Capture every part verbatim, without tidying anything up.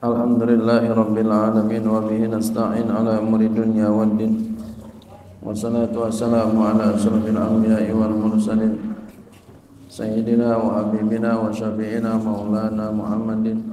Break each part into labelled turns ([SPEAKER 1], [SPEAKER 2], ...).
[SPEAKER 1] Alhamdulillahi Rabbil Alamin wa bihi nasta'in ala umuri dunya waddin wassalatu wassalamu ala ashrafil anbiya'i wal mursalin sayyidina wa habibina wa syafi'ina maulana Muhammadin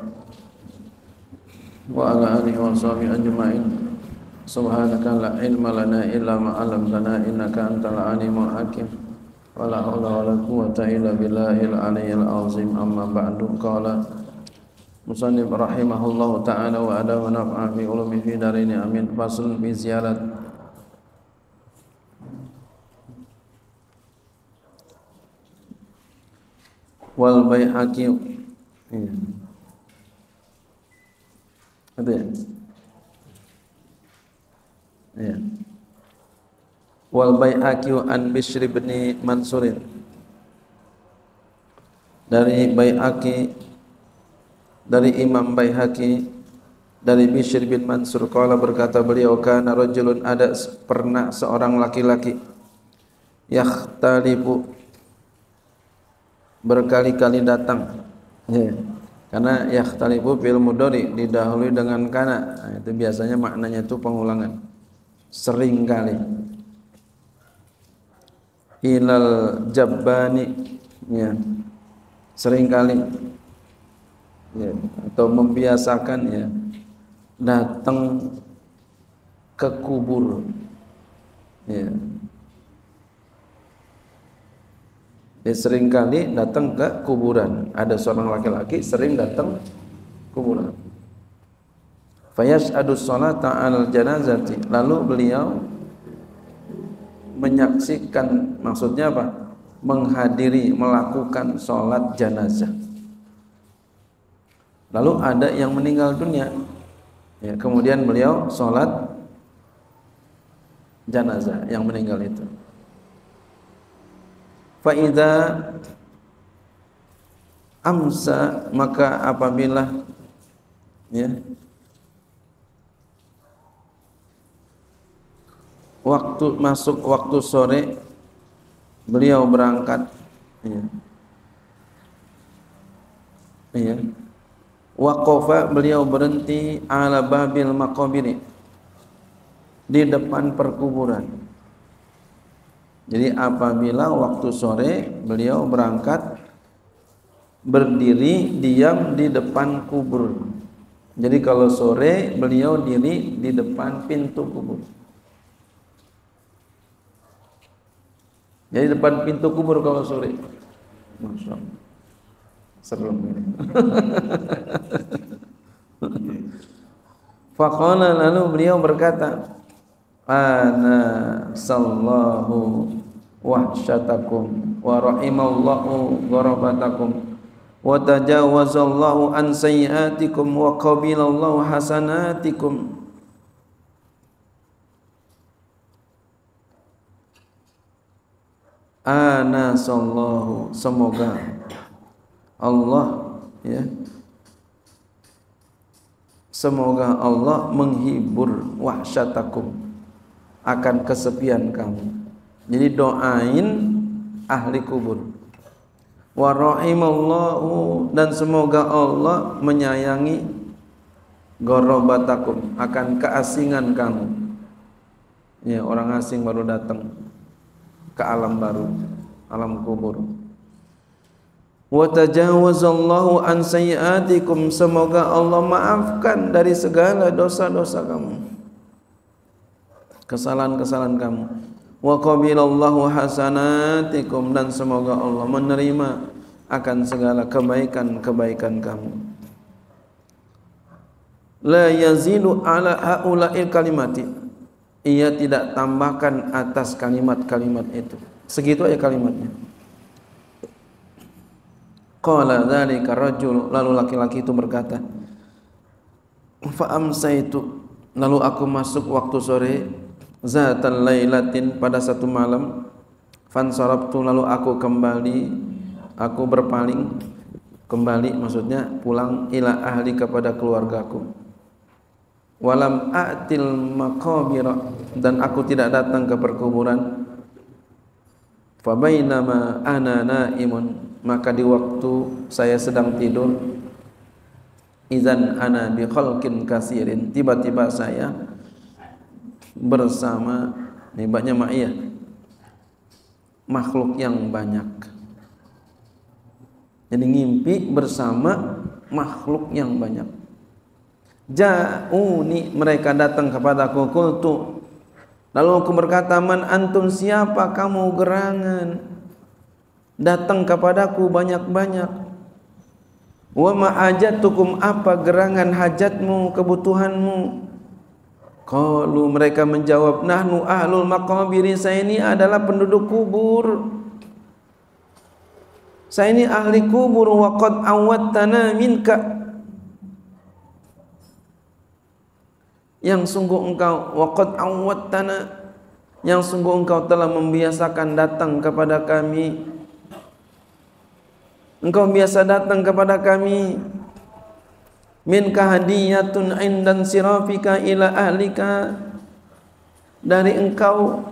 [SPEAKER 1] wa ala alihi wa sahbihi ajma'in. Subhanaka la ilma lana illa ma 'allamtana innaka antal alimul hakim wa la haula wa la quwwata illa billahil aliyyil azim. Amma ba'du. Qala musannif rahimahullahu ta'ala wa ada wa naf'a fi ulumi fi darini amin. Fasl fi ziyarat wal Baihaqi. Iya. Ada ya? Iya. Wal Baihaqi an Bishr bin Mansur. Dari Baihaqi, dari Imam Baihaqi, dari Bishr bin Mansur qala, berkata beliau, kana rajulun, ada pernah seorang laki-laki, yakhtalifu, berkali-kali datang, ya. Karena yakhtalifu fil mudhari didahului dengan kana, nah, itu biasanya maknanya itu pengulangan, sering kali. Ilal jabbani, ya, sering kali, ya, atau membiasakan, ya, datang ke kubur, ya. Dia sering kali datang ke kuburan. Ada seorang laki-laki sering datang kuburan. Fayashhadu sholata al janazati, lalu beliau menyaksikan, maksudnya apa? Menghadiri, melakukan sholat jenazah. Lalu ada yang meninggal dunia, ya, kemudian beliau sholat jenazah yang meninggal itu. Fa'idha amsa, maka apabila, ya, waktu masuk waktu sore, beliau berangkat, ya, ya. Waqafa, beliau berhenti ala babil maqabiri, di depan perkuburan. Jadi apabila waktu sore beliau berangkat, berdiri diam di depan kubur. Jadi kalau sore beliau diri di depan pintu kubur. Jadi depan pintu kubur kalau sore. Masya Allah. Serem ini. Faqala, lalu beliau berkata, ana sallahu wahsyatakum wa rahimallahu gharabatakum wa tajawazallahu an sayyiatikum wa qabilallahu hasanatikum. Ana sallahu, semoga Allah, ya, semoga Allah menghibur wahsyatakum, akan kesepian kamu. Jadi doain ahli kubur. Wa rahimallahu, dan semoga Allah menyayangi gharabatakum, akan keasingan kamu. Ya, orang asing baru datang ke alam baru, alam kubur. Wa tajawazallahu an sayyiatikum, semoga Allah maafkan dari segala dosa-dosa kamu, kesalahan-kesalahan kamu. Wa qabilallahu hasanatikum, dan semoga Allah menerima akan segala kebaikan-kebaikan kamu. La yazilu ala haula'il kalimati, ia tidak tambahkan atas kalimat-kalimat itu. Segitu aja kalimatnya. Qala dzalika rajul, lalu laki-laki itu berkata, fa amsaitu, lalu aku masuk waktu sore, zatal lailatin, pada satu malam, fansarabtu, lalu aku kembali, aku berpaling kembali, maksudnya pulang, ila ahli, kepada keluargaku. Walam a'til maqabira, dan aku tidak datang ke perkuburan. Fabainama ana naimun, maka di waktu saya sedang tidur, idzan ana bi khalqin katsirin, tiba-tiba saya bersama, ini banyak ma'iyah, makhluk yang banyak. Jadi ngimpi bersama makhluk yang banyak. Ja'uni, mereka datang kepadaku. Qultu, lalu aku berkata, man antum, siapa kamu gerangan datang kepadaku banyak-banyak. Wa ma hajatukum, apa gerangan hajatmu, kebutuhanmu? Qalu, mereka menjawab, nahnu ahlul maqabiri, saya ini adalah penduduk kubur. Saya ini ahli kubur. Wa qad awwattana minka, yang sungguh engkau, wa qad awwattana, yang sungguh engkau telah membiasakan datang kepada kami. Engkau biasa datang kepada kami. Minka hadiyatun indan sirafika ila ahlika, dari engkau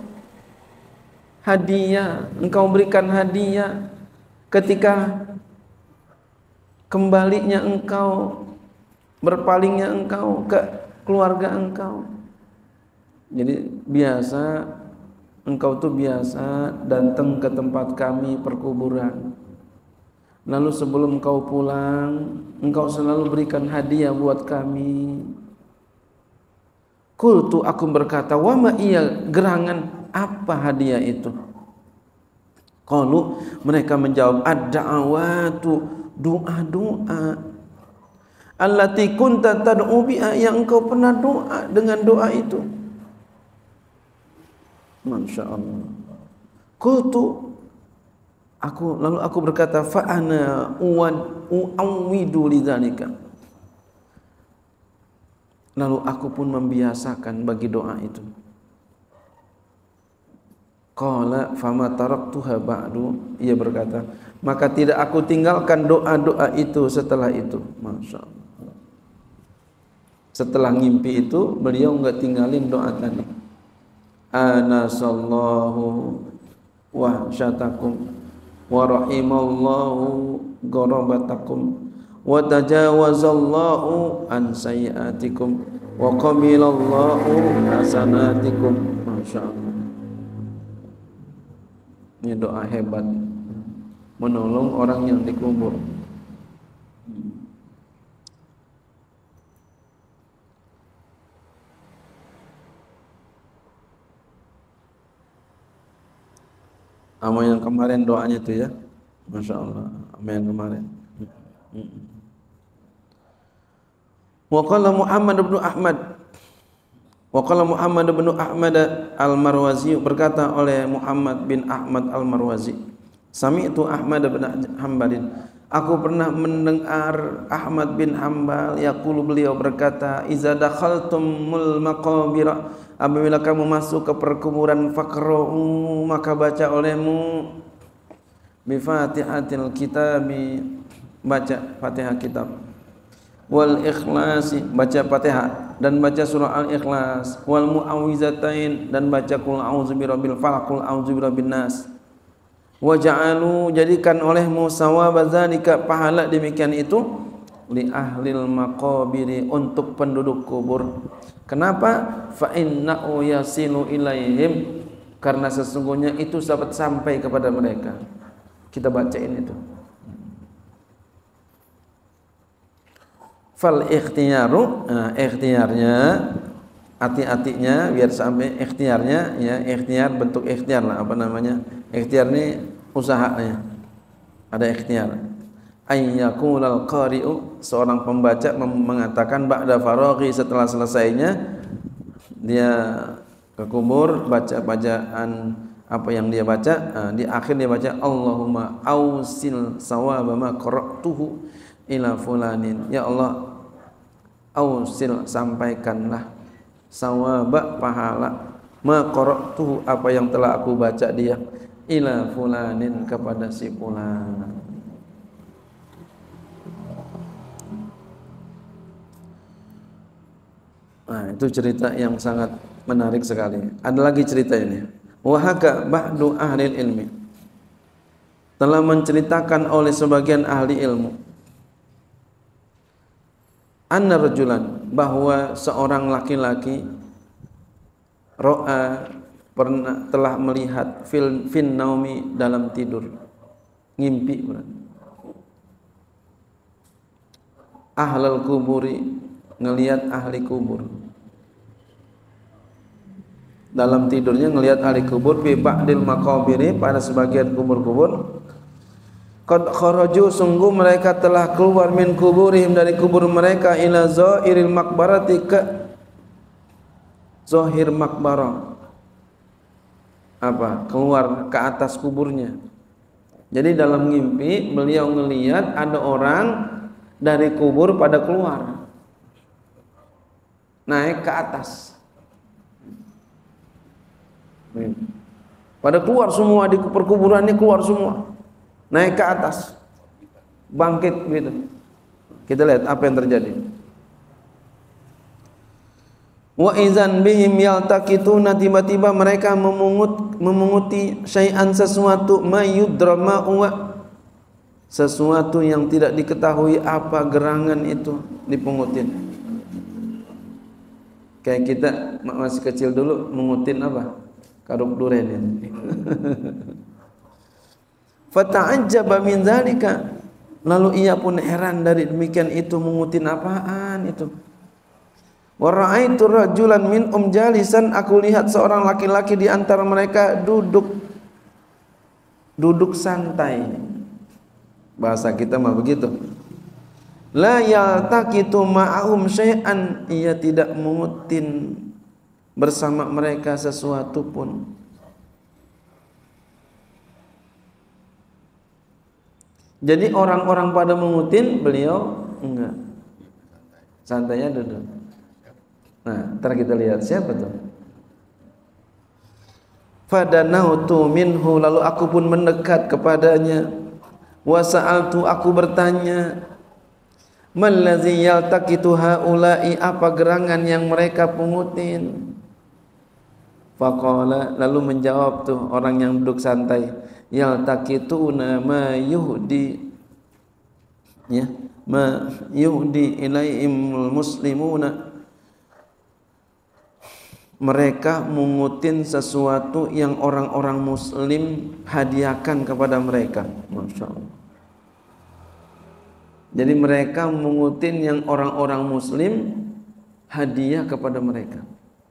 [SPEAKER 1] hadiah, engkau berikan hadiah ketika kembalinya engkau, berpalingnya engkau ke keluarga engkau. Jadi biasa engkau tuh biasa datang ke tempat kami perkuburan, lalu sebelum engkau pulang engkau selalu berikan hadiah buat kami. Qultu, aku berkata, wa ma iya, gerangan apa hadiah itu? Qalu, mereka menjawab, ad-da'awatu, doa-doa, allati kunta tad'u biha, yang engkau pernah doa dengan doa itu. Masya Allah. Qultu, aku lalu aku berkata, fa ana u'awwidu lidzalika, lalu aku pun membiasakan bagi doa itu. Qala fama taraktuha ba'du, ia berkata, maka tidak aku tinggalkan doa-doa itu setelah itu. Masya Allah. Setelah ngimpi itu beliau enggak tinggalin doa tadi. Anasallahu wahsyatakum wa rahimallahu ghorabatakum wa tajawazallahu an sayyiatikum wa qabilallahu hasanatikum. Masya Allah. Ini doa hebat, menolong orang yang dikubur. Ama yang kemarin doanya itu ya, Masya Allah. Ama yang kemarin. Wa qala Muhammad bin Ahmad, wa qala Muhammad bin Ahmad al-Marwazi, berkata oleh Muhammad bin Ahmad al-Marwazi, sami'tu Ahmad bin Hanbal, aku pernah mendengar Ahmad bin Hanbal yaqulu, beliau berkata, iza dakhaltumul maqabira, apabila kamu masuk ke perkuburan, faqra'u, maka baca olehmu bi Fatihatil kitabi, baca Fatihah kitab, wal ikhlasi, baca Fatihah dan baca surah Al-Ikhlas, wal mu'awwizatain, dan baca qul a'udzu birabbil falaq, qul a'udzu birabbin nas. Wa ja'alu, jadikan olehmu sawaba dzalika, pahala demikian itu, li ahlil maqabiri, untuk penduduk kubur. Kenapa? Fa innahu yasilu ilaihim, karena sesungguhnya itu dapat sampai kepada mereka. Kita bacain itu. Fal ikhtiyaru, nah, ikhtiarnya, hati-hatinya biar sampai ikhtiarnya, ya, ikhtiar bentuk ikhtiar lah, apa namanya? Ikhtiar ini usahanya. Ada ikhtiar. Ayyaqulal qari'u, seorang pembaca mengatakan ba'da faraghi, setelah selesainya dia ke kubur, baca bacaan apa yang dia baca, nah, di akhir dia baca Allahumma ausil sawaba ma qara'tuhu ila fulanin, ya Allah ausil, sampaikanlah sawaba, pahala, ma qara'tuhu, apa yang telah aku baca dia, ila fulanin, kepada si fulan. Nah, itu cerita yang sangat menarik sekali. Ada lagi cerita ini. Wahaka ba'du ahli ilmi, telah menceritakan oleh sebagian ahli ilmu, anna rajulan, bahwa seorang laki-laki ro'a, pernah telah melihat fil fin naumi, dalam tidur, ngimpi berarti. Ahlal kuburi, ngelihat ahli kubur, dalam tidurnya ngelihat ahli kubur, fi ba'dil maqabiri, pada sebagian kubur-kubur. Qad kharaju, sungguh mereka telah keluar, min kuburihim, dari kubur mereka, ila zairil maqbarati, ke zahir makbarah, apa, keluar ke atas kuburnya. Jadi dalam mimpi beliau ngelihat ada orang dari kubur pada keluar, naik ke atas, pada keluar semua di perkuburannya, keluar semua, naik ke atas, bangkit gitu. Kita lihat apa yang terjadi. Wa izan bihim yaltaqituna, tiba-tiba mereka memungut memunguti syai'an, sesuatu, mayudra ma'uwa, sesuatu yang tidak diketahui apa gerangan itu dipungutin. Kayak kita masih kecil dulu mengutin apa? Karung duren ini. Fata'ajjaba min dzalika, lalu ia pun heran dari demikian itu, mengutin apaan itu. Wa ra'aitu rajulan minhum jalisan, aku lihat seorang laki-laki di antara mereka duduk duduk santai. Bahasa kita mah begitu. La yaltaqitu ma'ahum syai'an, ia tidak mengutin bersama mereka sesuatu pun. Jadi orang-orang pada mengutin, beliau enggak. Santainya duduk. Nah, ntar kita lihat siapa tuh. Fadanautu minhu, lalu aku pun mendekat kepadanya. Wa sa'altu, aku bertanya, mallazi yaltaqitu haula'i, apa gerangan yang mereka pungutin. Faqala, lalu menjawab tuh orang yang duduk santai, yaltaqituna ma yuhdi, ya, ma yuhdi ilaihimul muslimuna, mereka mengutin sesuatu yang orang-orang muslim hadiahkan kepada mereka. Masya Allah. Jadi mereka mengutin yang orang-orang muslim hadiah kepada mereka.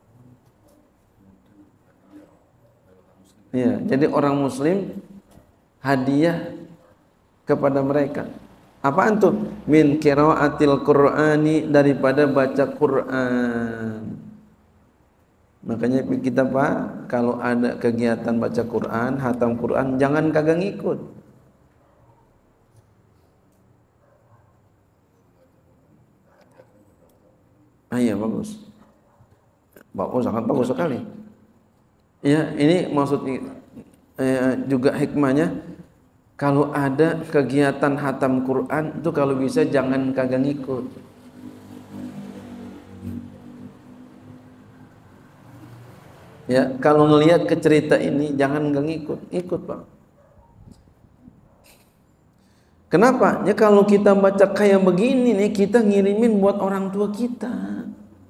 [SPEAKER 1] Ya, jadi orang muslim hadiah kepada mereka. Apaan tuh? Min qiraatil Qur'ani, daripada baca Quran. Makanya kita Pak, kalau ada kegiatan baca Quran, hatam Quran, jangan kagak ngikut. Ah iya, bagus. Bagus, sangat bagus sekali. Ya, ini maksud eh, juga hikmahnya, kalau ada kegiatan hatam Quran itu kalau bisa jangan kagak ngikut. Ya, kalau ngelihat ke cerita ini jangan nggak ngikut, ikut Pak. Kenapa? Ya kalau kita baca kayak begini nih, kita ngirimin buat orang tua kita.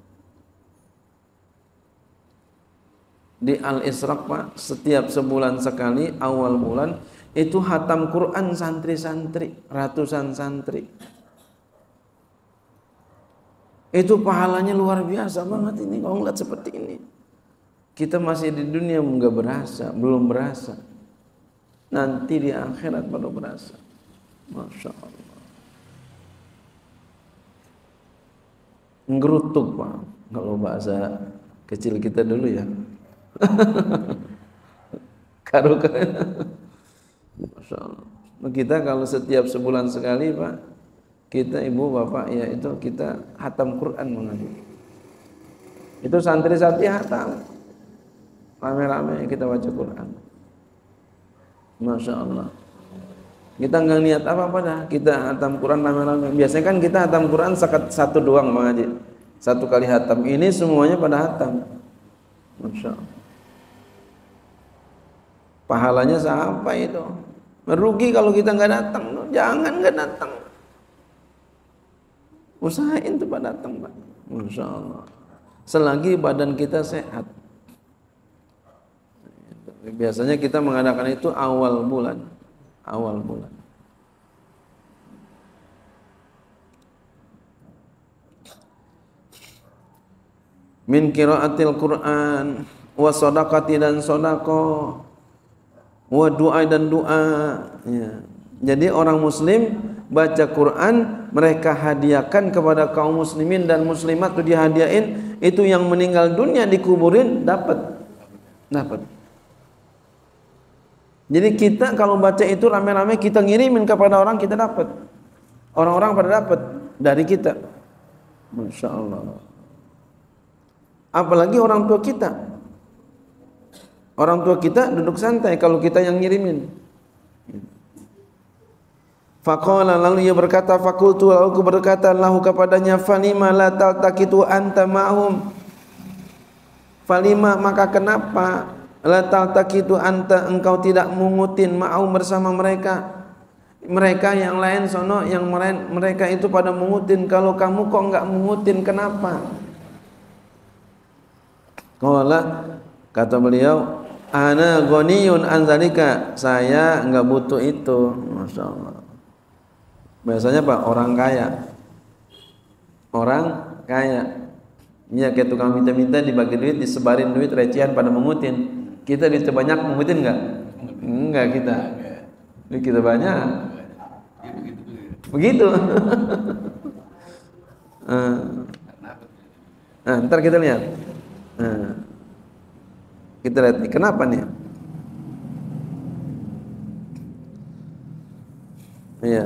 [SPEAKER 1] Di Al-Isra Pak, setiap sebulan sekali awal bulan itu hatam Quran santri-santri, ratusan santri. Itu pahalanya luar biasa banget ini kalau ngeliat seperti ini. Kita masih di dunia enggak berasa, belum berasa. Nanti di akhirat baru berasa. Masya Allah. Ngerutuk Pak, kalau bahasa kecil kita dulu ya. Karukan. Masya Allah. Kita kalau setiap sebulan sekali Pak, kita ibu bapak ya itu kita hatam Quran mengaji. Itu santri-santri hatam. Rame-rame kita baca Quran. Masya Allah. Kita nggak niat apa-apa dah, kita hatam Quran rame-rame. Biasanya kan kita hatam Quran satu doang Bang Haji, satu kali hatam. Ini semuanya pada hatam. Masya Allah. Pahalanya sampai itu. Merugi kalau kita nggak datang. Jangan nggak datang. Usahain tuh Pak datang Pak. Masya Allah. Selagi badan kita sehat. Biasanya kita mengadakan itu awal bulan. Awal bulan. Min qiraatil Quran wa shadaqati dan sedekah wa doa dan doa ya. Jadi orang muslim baca Quran mereka hadiahkan kepada kaum muslimin dan muslimat itu dihadiahin, itu yang meninggal dunia dikuburin dapat dapat. Jadi kita kalau baca itu rame-rame kita ngirimin kepada orang, kita dapat. Orang-orang pada dapat dari kita. Masya Allah. Apalagi orang tua kita. Orang tua kita duduk santai kalau kita yang ngirimin. Faqala, lalu ia berkata, fakultu, lalu aku berkata lahu kepadanya, falima la taltaqitu anta ma'hum. Falima, maka kenapa la taltaqitu anta, engkau tidak mengutin ma'hum bersama mereka. Mereka yang lain sono, yang mereka itu pada mengutin, kalau kamu kok enggak mengutin, kenapa? Qala, kata beliau, ana ghaniyun an zalika, saya enggak butuh itu. Masya Allah. Biasanya Pak, orang kaya. Orang kaya. Iya, kayak tukang minta-minta dibagi duit, disebarin duit recehan pada mengutin. Kita duit banyak mengutin enggak? Enggak kita. Duit kita banyak. Begitu. Nah, ntar kita lihat. Nah, kita lihat nih, kenapa nih? Iya.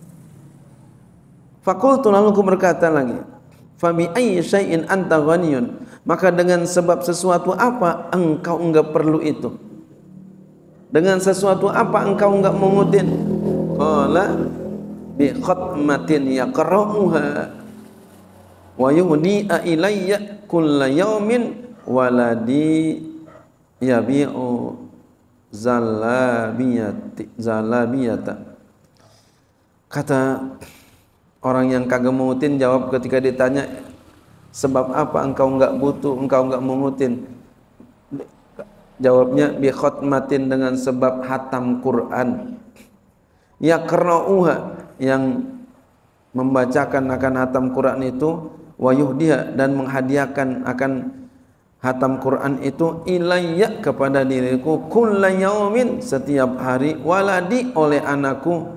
[SPEAKER 1] Fakultu, lalu aku berkata lagi, fabi ayyi syai'in anta ghaniyun, maka dengan sebab sesuatu apa engkau enggak perlu itu? Dengan sesuatu apa engkau enggak mengutin? Qala bi khatmatin yaqra'uha wa yuhdi'a ilayya kulla yawmin waladi yabi'u zalabiyati zalabiyata. Kata orang yang kagak mengutin jawab ketika ditanya sebab apa engkau enggak butuh, engkau enggak mengutin, jawabnya bi khatmatin, dengan sebab hatam Quran, yaqra'uha, yang membacakan akan hatam Quran itu, wa yuhdiha, dan menghadiahkan akan hatam Quran itu, ilayya, kepada diriku, kulla yaumin, setiap hari, waladi, oleh anakku.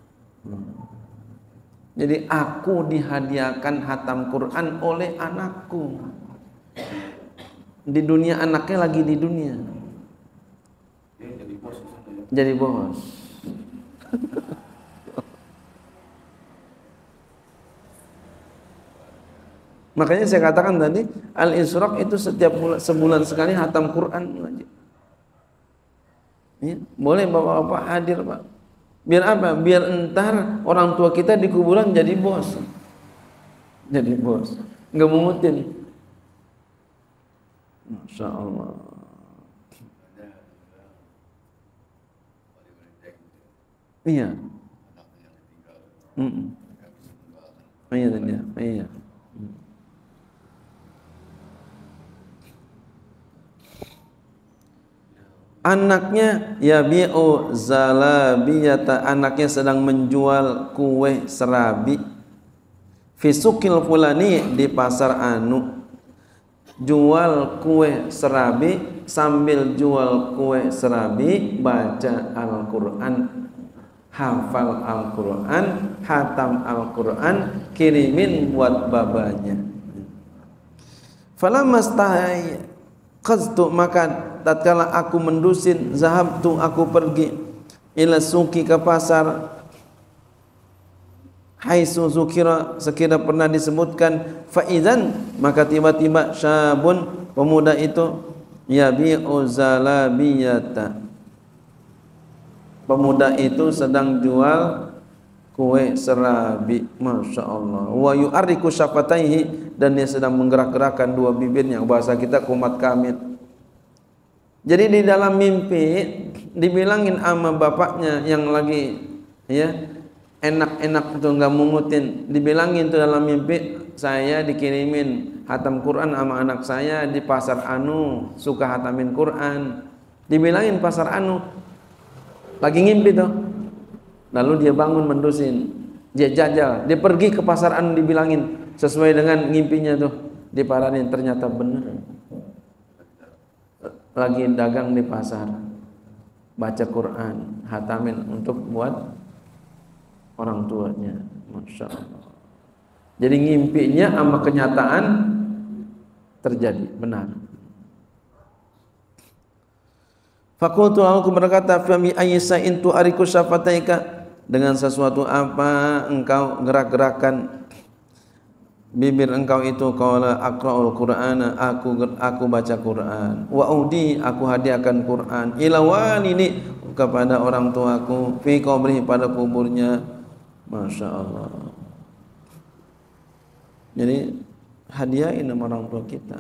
[SPEAKER 1] Jadi aku dihadiahkan hatam Quran oleh anakku. Di dunia anaknya lagi di dunia. Jadi bos. Jadi bos. Makanya saya katakan tadi, Al-Isyraq itu setiap bulan, sebulan sekali hatam Quran. Ya, boleh bapak-bapak hadir Pak. Biar apa? Biar entar orang tua kita di kuburan jadi bos. Jadi bos. Enggak mengutin. Masya Allah. Iya. Mm-mm. Iya dan ya. Iya. Anaknya yabi'u zalabiyata, anaknya sedang menjual kue serabi, fi suqil fulani, di pasar anu, jual kue serabi sambil jual kue serabi, baca Al-Quran, hafal Al-Quran, hatam Al-Quran, kirimin buat babanya. Falamastahai qaztu, maka tatkala aku mendusin, zahabtu, aku pergi, ila suki, ke pasar, haitsu zukira, sekira pernah disebutkan, faizan, maka tiba-tiba syabun, pemuda itu, yabi'u zalabiyata, pemuda itu sedang jual kue serabi. Masya Allah. Wa yu'arriku syafataihi, dan dia sedang menggerak-gerakkan dua bibirnya, bahasa kita kumat kamit. Jadi di dalam mimpi dibilangin sama bapaknya yang lagi ya enak-enak tuh nggak mungutin, dibilangin tuh dalam mimpi, saya dikirimin hatam Quran sama anak saya di pasar anu, suka hatamin Quran. Dibilangin pasar anu, lagi ngimpi tuh. Lalu dia bangun mendusin, dia jajal, dia pergi ke pasar anu, dibilangin sesuai dengan ngimpinya tuh, diparanin, ternyata bener. Lagi dagang di pasar, baca Quran, hatamin untuk buat orang tuanya. Masya Allah. Jadi ngimpinya sama kenyataan terjadi, benar. Fakultu lalu aku berkata, Fami ayyisa'in tu'ariku syafataika, dengan sesuatu apa engkau gerak-gerakan bibir engkau itu? Qala aqra'ul qur'ana, aku aku baca Quran. Wa udi, aku hadiahkan Quran. Ila walidi, kepada orang tuaku. Fi qabrihi, pada kuburnya. Masya Allah. Jadi hadiahin sama orang tua kita.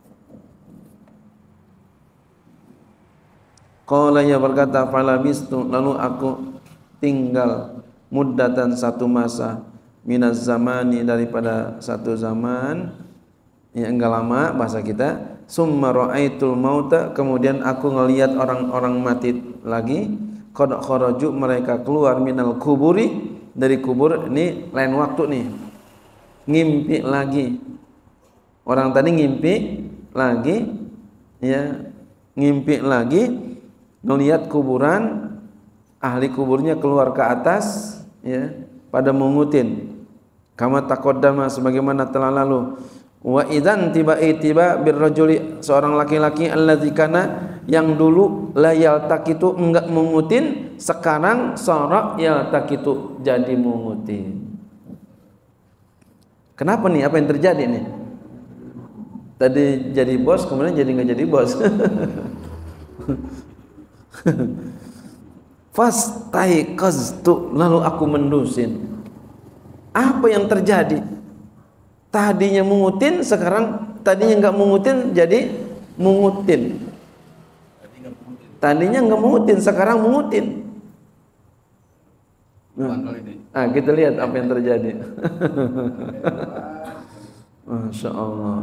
[SPEAKER 1] Qala, ya berkata, falabistu, lalu aku tinggal muddatan, satu masa, minaz zamani, daripada satu zaman, ya enggak lama bahasa kita. Summa ra'aitul mauta, kemudian aku ngelihat orang-orang mati lagi. Qad kharaju, mereka keluar, minal kuburi, dari kubur. Ini lain waktu nih, ngimpi lagi. Orang tadi ngimpi lagi, ya, ngimpi lagi, ngelihat kuburan, ahli kuburnya keluar ke atas, ya, pada mengutin. Kama taqaddama, sebagaimana telah lalu. Wa idzan tiba tiba birrajuli, seorang laki-laki, alladzi kana, yang dulu la yaltaqitu, enggak mengutin, sekarang sara yaltaqitu, jadi mengutin. Kenapa nih? Apa yang terjadi nih? Tadi jadi bos, kemudian jadi enggak jadi bos. Fastaiqaztu, lalu aku mendusin. Apa yang terjadi? Tadinya mengutin, sekarang tadinya enggak mengutin jadi mengutin. Tadinya enggak mengutin, sekarang mengutin. Nah, nah, kita lihat apa yang terjadi. Masya Allah.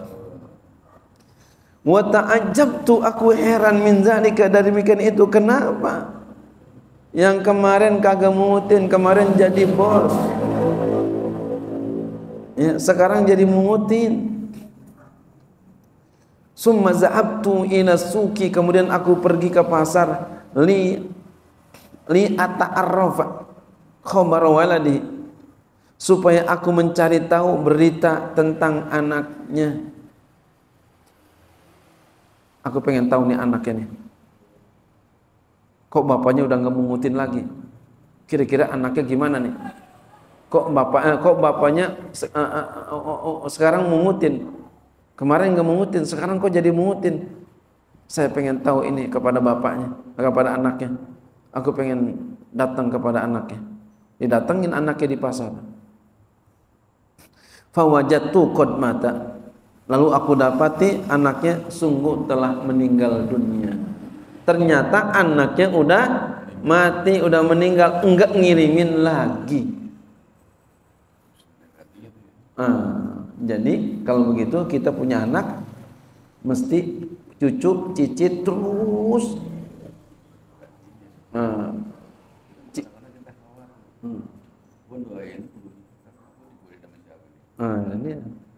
[SPEAKER 1] Wa ta'ajjabtu, aku heran, min zalika, dari demikian itu. Kenapa? Yang kemarin kagak mengutin, kemarin jadi bos, ya, sekarang jadi mengutin. Summa za'abtu ila suki, kemudian aku pergi ke pasar, li li ata'arrafa khabar waladi, supaya aku mencari tahu berita tentang anaknya. Aku pengen tahu nih anaknya nih, kok bapaknya udah nggak mengutin lagi, kira-kira anaknya gimana nih? Kok bapak eh, kok bapaknya uh, uh, uh, uh, uh, sekarang mengutin, kemarin nggak mengutin, sekarang kok jadi mengutin? Saya pengen tahu ini kepada bapaknya, kepada anaknya. Aku pengen datang kepada anaknya. Didatengin anaknya di pasar. Fawajatu qad mata, lalu aku dapati anaknya sungguh telah meninggal dunia. Ternyata anaknya udah mati, udah meninggal, enggak ngirimin lagi. Ah, jadi kalau begitu kita punya anak mesti cucu cicit terus. Ah, ci hmm. Ah, ini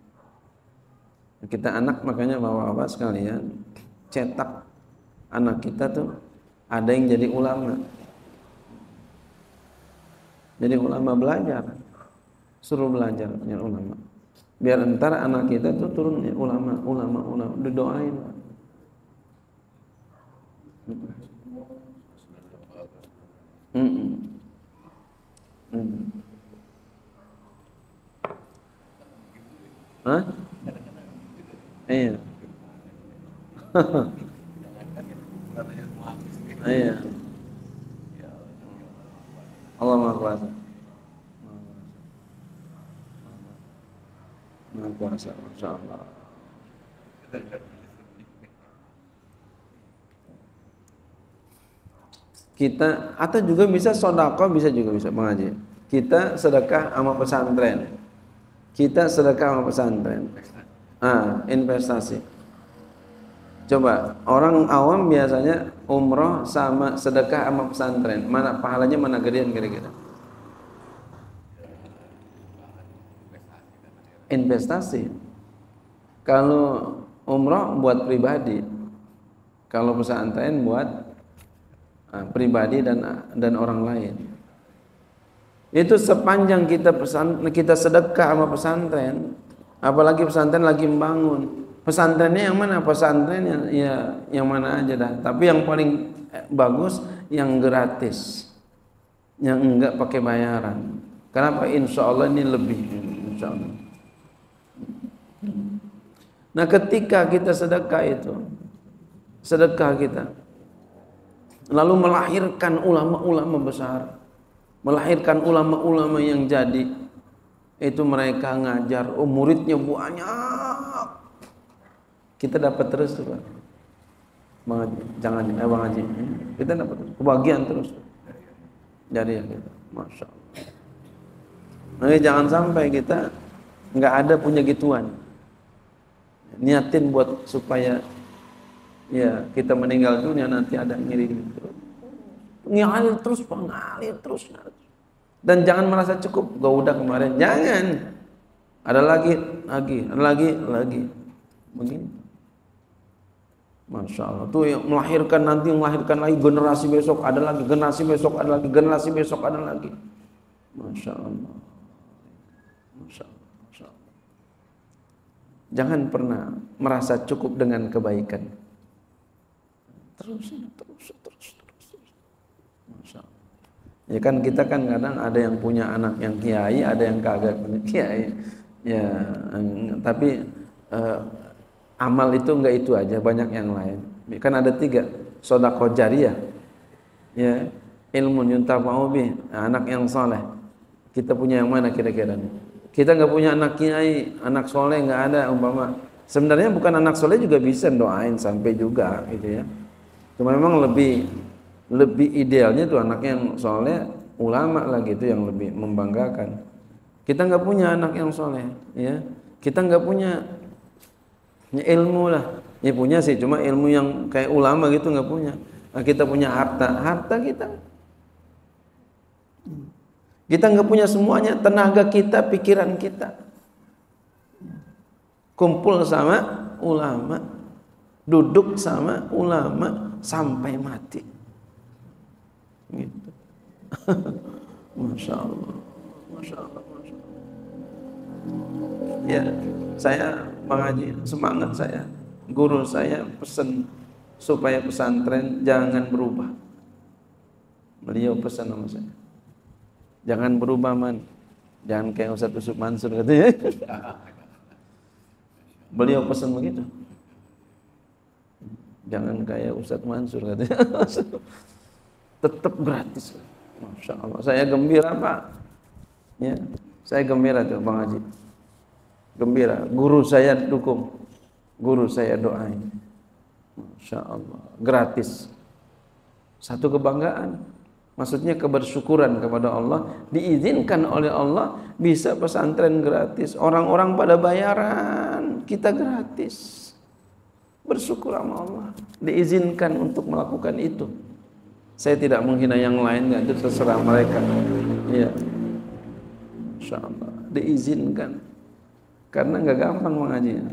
[SPEAKER 1] kita anak, makanya bapak-bapak sekalian, cetak anak kita tuh, ada yang jadi ulama. Jadi ulama, belajar, suruh belajar dengan ulama, biar entar anak kita tuh turun ya, ulama, ulama, ulama, didoain. Mm -mm. Mm. Hah? Iya. Iya. Allah Maha Kuasa. Maha Kuasa, Masya Allah. Kita atau juga bisa sedekah, bisa juga bisa mengaji. kita sedekah sama pesantren, kita sedekah sama pesantren, ah, investasi. Coba orang awam biasanya umroh sama sedekah sama pesantren, mana pahalanya mana gedean kira-kira? Investasi. Kalau umroh buat pribadi, kalau pesantren buat uh, pribadi dan dan orang lain. Itu sepanjang kita pesan, kita sedekah sama pesantren, apalagi pesantren lagi membangun. Pesantrennya yang mana? Pesantren yang ya yang mana aja dah. Tapi yang paling bagus yang gratis, yang enggak pakai bayaran. Kenapa? Insya Allah ini lebih. Insya Allah. Nah, ketika kita sedekah itu, sedekah kita, lalu melahirkan ulama-ulama besar, melahirkan ulama-ulama yang jadi, itu mereka ngajar, oh muridnya banyak, kita dapat terus tuh Pak. Bang Haji, jangan, eh Bang Haji, kita dapat kebagian terus, jadi ya kita, masya Allah. Nah, jangan sampai kita nggak ada punya gituan. Niatin buat supaya ya kita meninggal dunia nanti ada ngirim terus, ngalir terus, ngalir terus, dan jangan merasa cukup, gak udah kemarin, jangan, ada lagi, lagi, ada lagi, lagi, begini, masya Allah, tuh yang melahirkan nanti melahirkan lagi generasi besok ada lagi, generasi besok ada lagi, generasi besok ada lagi, masya Allah, masya Allah. Jangan pernah merasa cukup dengan kebaikan. Terus, terus, terus, terus. Masya Allah. Ya kan kita kan kadang ada yang punya anak yang kiai, ada yang kagak punya kiai. Ya, tapi eh, amal itu enggak itu aja, banyak yang lain. Kan ada tiga, sedekah jariyah. Ya, ilmu yuntafa'u bih, anak yang saleh. Kita punya yang mana kira-kira nih? Kita nggak punya anak kiai, anak soleh nggak ada umpama. Sebenarnya bukan anak soleh juga bisa doain sampai juga gitu ya. Cuma memang lebih lebih idealnya tuh anak yang soleh, ulama lah gitu yang lebih membanggakan. Kita nggak punya anak yang soleh, ya. Kita nggak punya ya, ilmu lah. Ya punya sih, cuma ilmu yang kayak ulama gitu nggak punya. Nah, kita punya harta, harta kita. Kita nggak punya semuanya, tenaga kita, pikiran kita. Kumpul sama ulama, duduk sama ulama sampai mati. Gitu. Masya Allah, Masya Allah, Masya Allah. Ya, saya Bang Haji, semangat saya. Guru saya pesan supaya pesantren jangan berubah. Beliau pesan sama saya. Jangan berubah man, jangan kayak Ustaz Yusuf Mansur katanya. Beliau pesan begitu. Jangan kayak Ustaz Mansur katanya. Tetap gratis. Masya Allah. Saya gembira Pak. Ya, saya gembira tuh Bang Haji. Gembira. Guru saya dukung, guru saya doain. Masya Allah. Gratis. Satu kebanggaan. Maksudnya kebersyukuran kepada Allah, diizinkan oleh Allah bisa pesantren gratis. Orang-orang pada bayaran, kita gratis. Bersyukur sama Allah, diizinkan untuk melakukan itu. Saya tidak menghina yang lain, itu terserah mereka. Ya, Masya Allah, diizinkan. Karena nggak gampang mengajinya.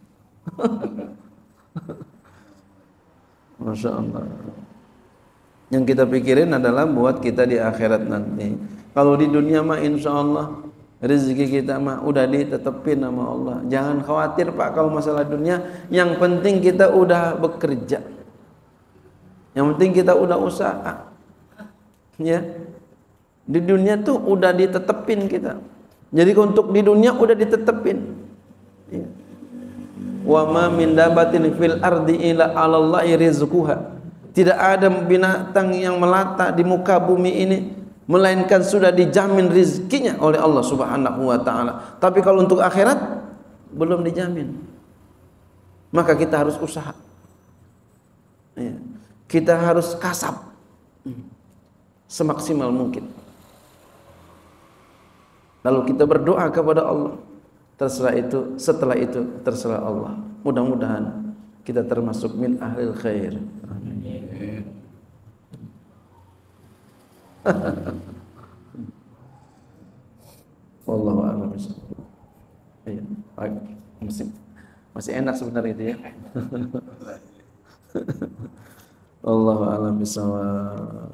[SPEAKER 1] Masya Allah. Yang kita pikirin adalah buat kita di akhirat nanti. Kalau di dunia mah insya Allah rezeki kita mah udah ditetepin sama Allah. Jangan khawatir Pak kalau masalah dunia. Yang penting kita udah bekerja. Yang penting kita udah usaha. Ya, di dunia tuh udah ditetepin kita. Jadi untuk di dunia udah ditetepin. Ya. Wa ma min dabatin fil ardi illa 'alallahi rizquha. Tidak ada binatang yang melata di muka bumi ini melainkan sudah dijamin rizkinya oleh Allah Subhanahu wa taala. Tapi kalau untuk akhirat belum dijamin. Maka kita harus usaha. Ya. Kita harus kasab semaksimal mungkin. Lalu kita berdoa kepada Allah. Terserah itu, setelah itu terserah Allah. Mudah-mudahan kita termasuk min ahlil khair. Amin. Wallahu a'lam bishawab. Iya, masih masih enak sebenarnya itu ya. Wallahu a'lam bishawab.